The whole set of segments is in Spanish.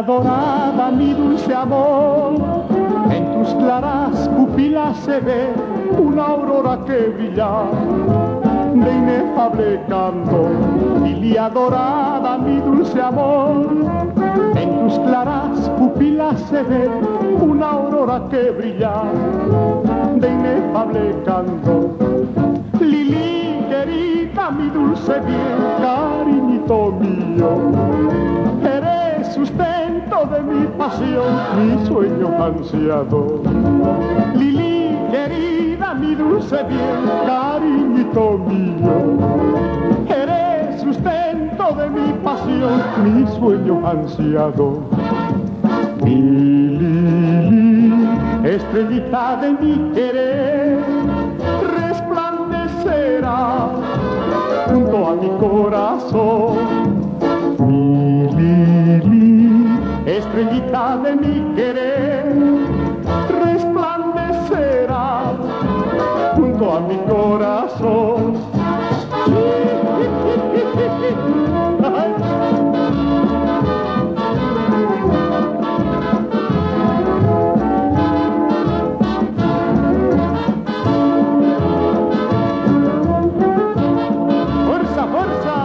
dorada, mi dulce amor, en tus claras pupilas se ve una aurora que brilla de inefable canto. Lilia dorada, mi dulce amor, en tus claras pupilas se ve una aurora que brilla de inefable canto. Lili querida, mi dulce bien, cariñito mío, eres sustento de mi pasión, mi sueño ansiado. Lili querida, mi dulce bien, cariñito mío, eres sustento de mi pasión, mi sueño ansiado. Mi Lili, estrellita de mi querer, resplandecerá junto a mi corazón. Mi Lili, estrellita de mi querer, resplandecerá junto a mi corazón. ¡Fuerza, fuerza!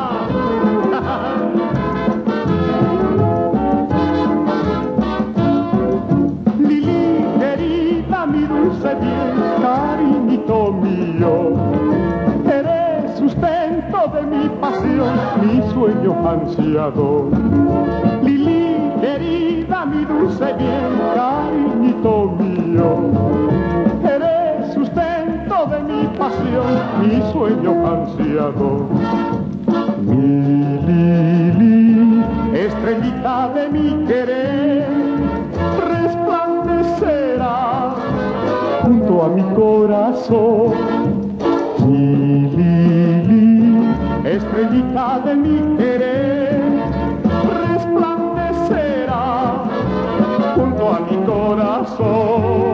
Lili querida, mi dulce bien, cariñito mío, eres sustento de mi pasión, mi sueño ansiado. Lili querida, mi dulce bien, cariñito mío, eres sustento de mi pasión, mi sueño ansiado. Mi Lili, estrellita de mi querer, resplandecerá junto a mi corazón. Mi Lili, estrellita de mi querer, resplandecerá junto a mi corazón.